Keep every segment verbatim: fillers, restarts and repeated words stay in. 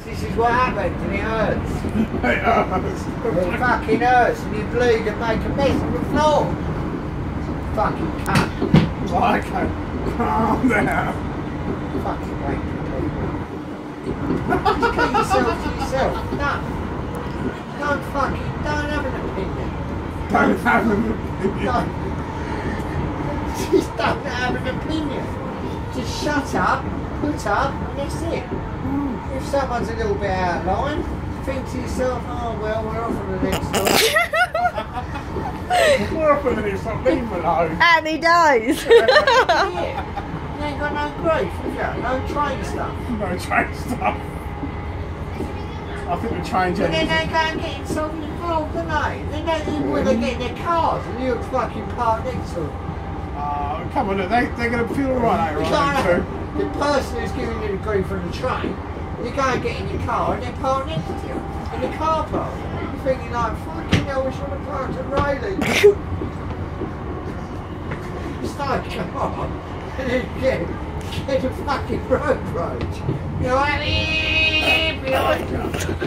This is what happened, and it hurts. It hurts. It fucking hurts, and you bleed and make a mess on the floor. Fucking cunt. Right, okay. Calm down. Fucking wait for people. Just keep yourself to yourself. No. Don't fucking, don't have an opinion. Don't have an opinion. Don't. Just don't have an opinion. Just shut up, put up, and that's it. If someone's a little bit out of line, think to yourself, oh well, we're off on the next one. We're off on the next one, leave him alone. And he dies. Yeah. You ain't got no grief, have you? No train stuff. No train stuff. I think the train And then engine. they go and get someone involved, don't they? Then they, when they get in their cars and you fucking park next to them. Oh, come on, look, they, they're going to feel alright later You on, can't too. have the person who's giving you the grief on the train, you go and get in your car and they park next to you in the car park. You're thinking like, fucking hell, we should have parked at Rayleigh. Start come on and then get, get a fucking road rage. You're like, eh, behind you.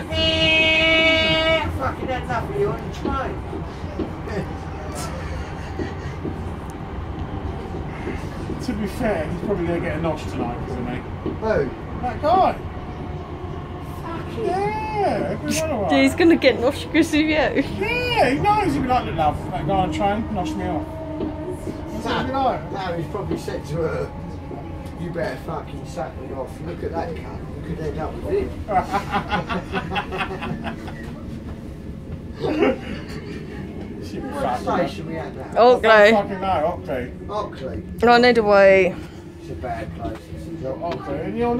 Eh, fucking had enough of you on the train. To be fair, he's probably going to get a notch tonight, isn't he? Who? That guy. Fucking Yeah, good one, alright. He's gonna get noshed because of you. Yeah, he knows he'd be like, look, love, that guy on the train noshed me off. That's what he'd be like. Now he's probably said to her, you better fucking sack me off. Look at that cunt. You could end up with him. She'd be What fucking station we at now? I Oakley. don't fucking know, Oakley. Oakley. I need a wee. It's a bad place. Oakley, and you're